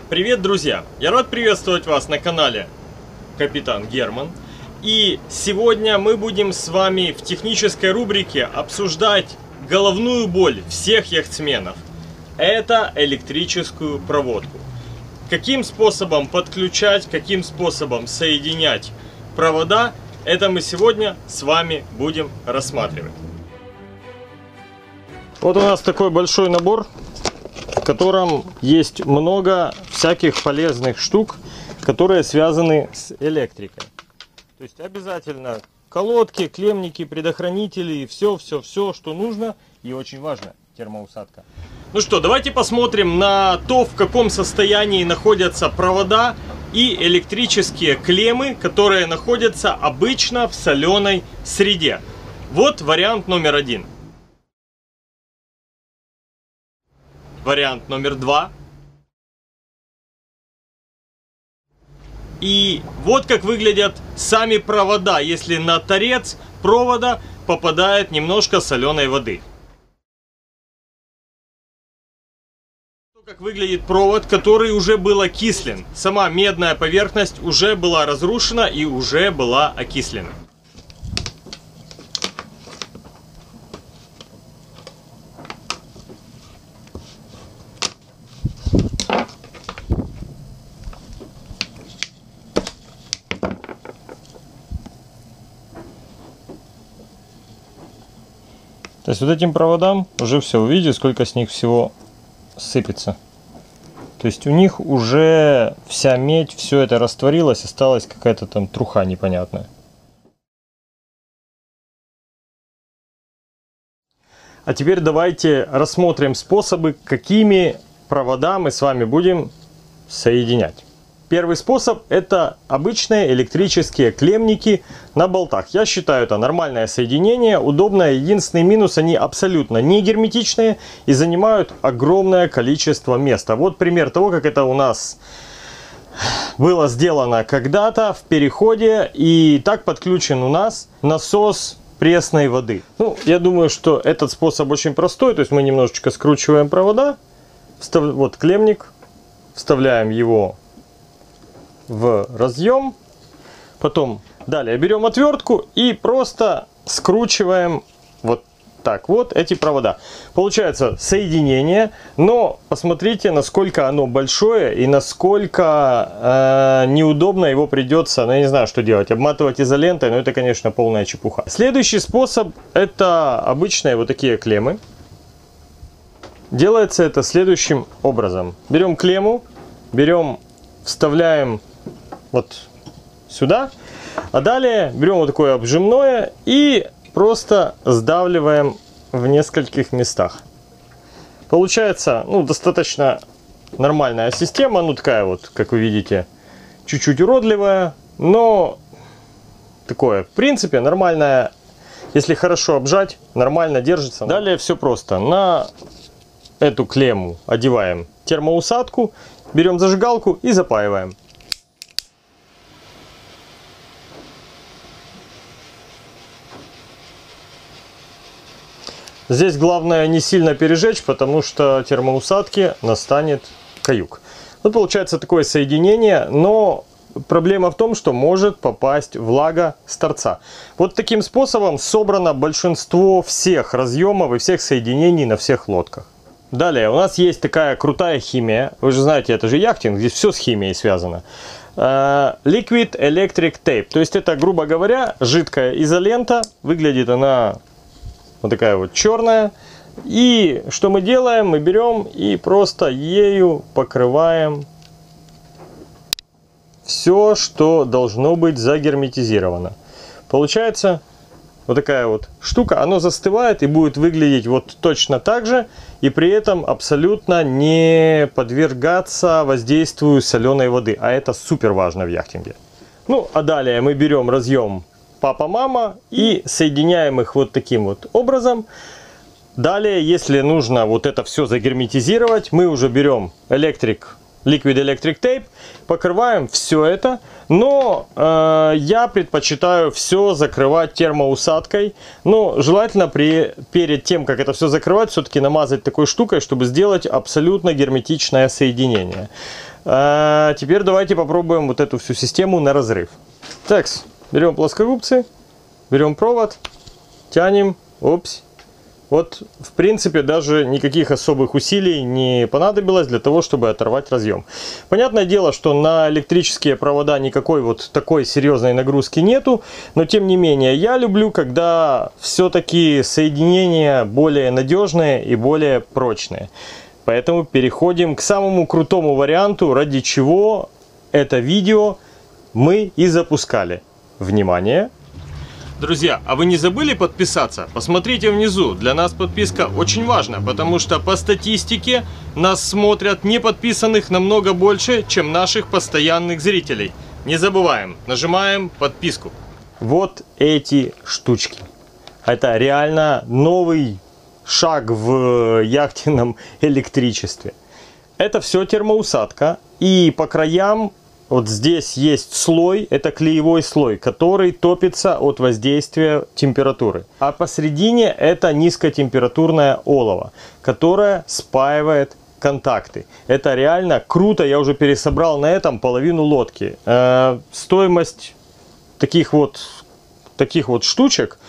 Привет, друзья! Я рад приветствовать вас на канале Капитан Герман. И сегодня мы будем с вами в технической рубрике обсуждать головную боль всех яхтсменов. Это электрическую проводку. Каким способом подключать, каким способом соединять провода, это мы сегодня с вами будем рассматривать. Вот у нас такой большой набор, в котором есть много всяких полезных штук, которые связаны с электрикой. То есть обязательно колодки, клеммники, предохранители, все, что нужно. И очень важно, термоусадка. Ну что, давайте посмотрим на то, в каком состоянии находятся провода и электрические клеммы, которые находятся обычно в соленой среде. Вот вариант номер один. Вариант номер два. И вот как выглядят сами провода, если на торец провода попадает немножко соленой воды. Как выглядит провод, который уже был окислен. Сама медная поверхность уже была разрушена и уже была окислена. То есть вот этим проводам уже все, вы видите, сколько с них всего сыпется. То есть у них уже вся медь, все это растворилось, осталась какая-то там труха непонятная. А теперь давайте рассмотрим способы, какими провода мы с вами будем соединять. Первый способ — это обычные электрические клеммники на болтах. Я считаю, это нормальное соединение, удобное. Единственный минус — они абсолютно не герметичные и занимают огромное количество места. Вот пример того, как это у нас было сделано когда-то в переходе. И так подключен у нас насос пресной воды. Ну, я думаю, что этот способ очень простой. То есть мы немножечко скручиваем провода. Вот клеммник. Вставляем его в разъем, потом далее берем отвертку и просто скручиваем вот так вот эти провода. Получается соединение, но посмотрите, насколько оно большое и насколько неудобно его придется, ну я не знаю, что делать, обматывать изолентой, но это, конечно, полная чепуха. Следующий способ — это обычные вот такие клеммы. Делается это следующим образом. Берем клемму, вставляем вот сюда, а далее берем вот такое обжимное и просто сдавливаем в нескольких местах. Получается, ну, достаточно нормальная система, ну такая вот, как вы видите, чуть-чуть уродливая, но такое, в принципе, нормальная, если хорошо обжать, нормально держится. Далее все просто. На эту клемму одеваем термоусадку, берем зажигалку и запаиваем. Здесь главное не сильно пережечь, потому что термоусадке настанет каюк. Вот получается такое соединение, но проблема в том, что может попасть влага с торца. Вот таким способом собрано большинство всех разъемов и всех соединений на всех лодках. Далее у нас есть такая крутая химия. Вы же знаете, это же яхтинг, здесь все с химией связано. Liquid Electric Tape. То есть это, грубо говоря, жидкая изолента. Выглядит она вот такая вот черная. И что мы делаем? Мы берем и просто ею покрываем все, что должно быть загерметизировано. Получается вот такая вот штука, оно застывает и будет выглядеть вот точно так же, и при этом абсолютно не подвергаться воздействию соленой воды. А это супер важно в яхтинге. Ну, а далее мы берем разъем папа-мама и соединяем их вот таким вот образом. Далее, если нужно вот это все загерметизировать, мы уже берем Liquid Electric Tape, покрываем все это, но я предпочитаю все закрывать термоусадкой, но желательно перед тем, как это все закрывать, все-таки намазать такой штукой, чтобы сделать абсолютно герметичное соединение. А теперь давайте попробуем вот эту всю систему на разрыв. Так, берем плоскогубцы, берем провод, тянем, опс. Вот, в принципе, даже никаких особых усилий не понадобилось для того, чтобы оторвать разъем. Понятное дело, что на электрические провода никакой вот такой серьезной нагрузки нету, но тем не менее, я люблю, когда все-таки соединения более надежные и более прочные. Поэтому переходим к самому крутому варианту, ради чего это видео мы и запускали. Внимание! Друзья, а вы не забыли подписаться? Посмотрите внизу, для нас подписка очень важна, потому что по статистике нас смотрят неподписанных намного больше, чем наших постоянных зрителей. Не забываем, нажимаем подписку. Вот эти штучки. Это реально новый шаг в яхтенном электричестве. Это все термоусадка, и по краям вот здесь есть слой, это клеевой слой, который топится от воздействия температуры. А посередине это низкотемпературное олово, которое спаивает контакты. Это реально круто, я уже пересобрал на этом половину лодки. Стоимость таких вот штучек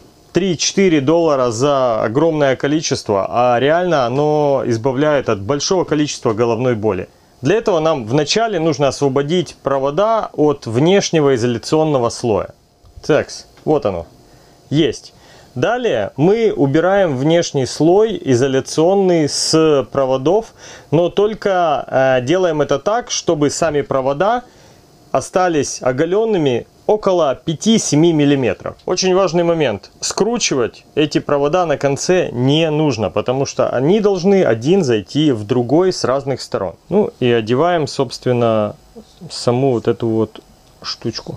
$3-4 за огромное количество, а реально оно избавляет от большого количества головной боли. Для этого нам вначале нужно освободить провода от внешнего изоляционного слоя. Так, вот оно. Есть. Далее мы убираем внешний слой изоляционный с проводов, но только делаем это так, чтобы сами провода остались оголенными около 5-7 мм. Очень важный момент. Скручивать эти провода на конце не нужно, потому что они должны один зайти в другой с разных сторон. Ну и одеваем, собственно, саму вот эту вот штучку.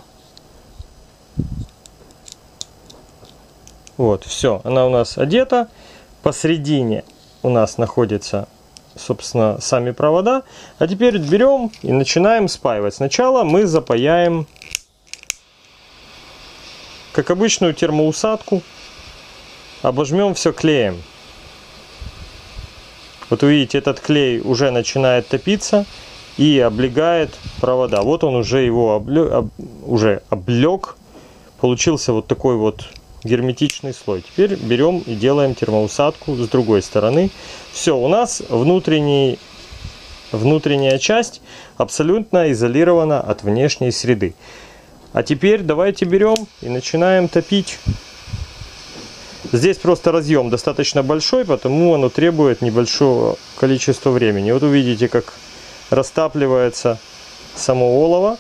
Вот, все, она у нас одета. Посередине у нас находятся, собственно, сами провода. А теперь берем и начинаем спаивать. Сначала мы запаяем, как обычную термоусадку, обожмем все клеем. Вот вы видите, этот клей уже начинает топиться и облегает провода. Вот он уже его облег. Получился вот такой вот герметичный слой. Теперь берем и делаем термоусадку с другой стороны. Все, у нас внутренняя часть абсолютно изолирована от внешней среды. А теперь давайте берем и начинаем топить. Здесь просто разъем достаточно большой, потому оно требует небольшого количества времени. Вот увидите, как растапливается само олово.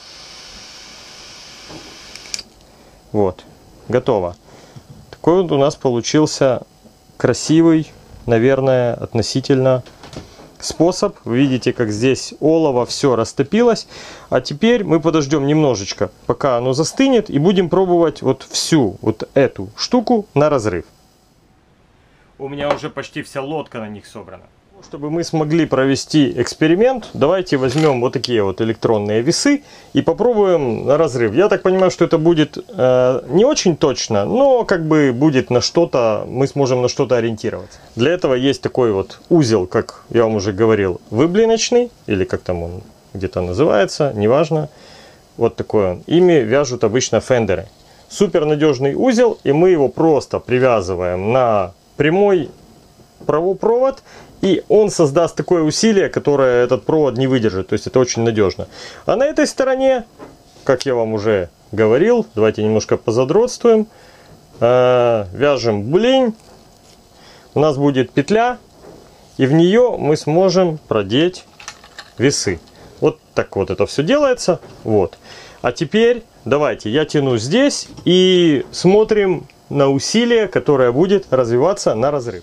Вот, готово. Такой вот у нас получился красивый, наверное, относительно способ. Вы видите, как здесь олово все растопилось. А теперь мы подождем немножечко, пока оно застынет, и будем пробовать вот всю вот эту штуку на разрыв. У меня уже почти вся лодка на них собрана. Чтобы мы смогли провести эксперимент, давайте возьмем вот такие вот электронные весы и попробуем на разрыв. Я так понимаю, что это будет не очень точно, но как бы будет на что-то, мы сможем на что-то ориентироваться. Для этого есть такой вот узел, как я вам уже говорил, выблиночный, или как там он где-то называется, неважно. Вот такой он. Ими вяжут обычно фендеры. Супер надежный узел, и мы его просто привязываем на прямой провод, и он создаст такое усилие, которое этот провод не выдержит. То есть это очень надежно. А на этой стороне, как я вам уже говорил, давайте немножко позадротствуем. Вяжем блин. У нас будет петля, и в нее мы сможем продеть весы. Вот так вот это все делается. Вот. А теперь давайте я тяну здесь и смотрим на усилие, которое будет развиваться на разрыв.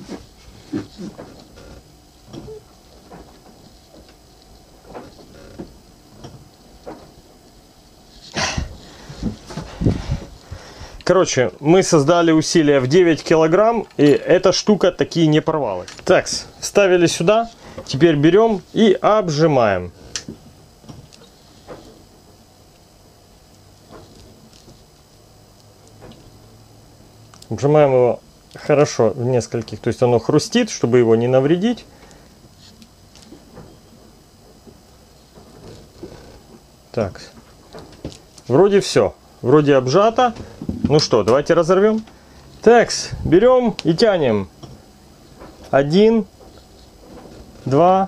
Короче, мы создали усилие в 9 килограмм, и эта штука таки не порвалась. Так, вставили сюда. Теперь берем и обжимаем. Обжимаем его хорошо в нескольких, то есть оно хрустит, чтобы его не навредить. Так. Вроде все. Вроде обжато. Ну что, давайте разорвем. Так, берем и тянем. 1, 2,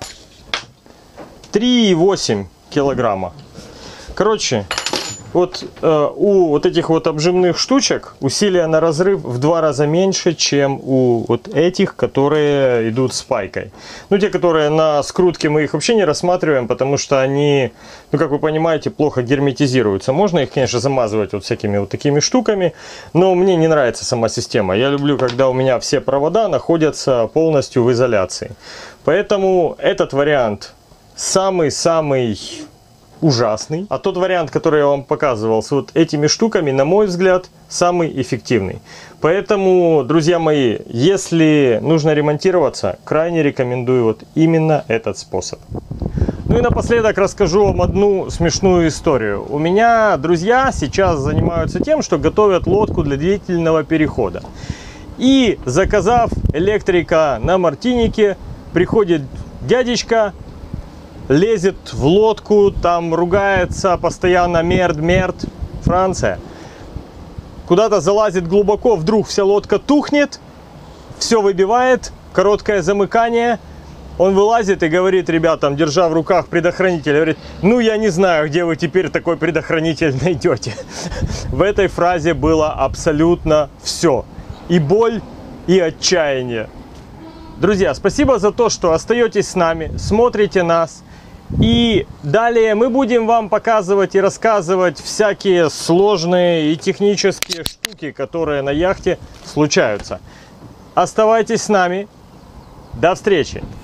3,8 килограмма. Короче, вот у вот этих вот обжимных штучек усилие на разрыв в 2 раза меньше, чем у вот этих, которые идут с пайкой. Ну, те, которые на скрутке, мы их вообще не рассматриваем, потому что они, ну, как вы понимаете, плохо герметизируются. Можно их, конечно, замазывать вот всякими вот такими штуками, но мне не нравится сама система. Я люблю, когда у меня все провода находятся полностью в изоляции. Поэтому этот вариант самый-самый ужасный. А тот вариант, который я вам показывал с вот этими штуками, на мой взгляд, самый эффективный. Поэтому, друзья мои, если нужно ремонтироваться, крайне рекомендую вот именно этот способ. Ну и напоследок расскажу вам одну смешную историю. У меня друзья сейчас занимаются тем, что готовят лодку для длительного перехода. И заказав электрика на Мартинике, приходит дядечка, лезет в лодку, там ругается постоянно, мерд, Франция. Куда-то залазит глубоко, вдруг вся лодка тухнет, все выбивает, короткое замыкание. Он вылазит и говорит ребятам, держа в руках предохранитель, говорит: ну я не знаю, где вы теперь такой предохранитель найдете. В этой фразе было абсолютно все. И боль, и отчаяние. Друзья, спасибо за то, что остаетесь с нами, смотрите нас. И далее мы будем вам показывать и рассказывать всякие сложные и технические штуки, которые на яхте случаются. Оставайтесь с нами. До встречи!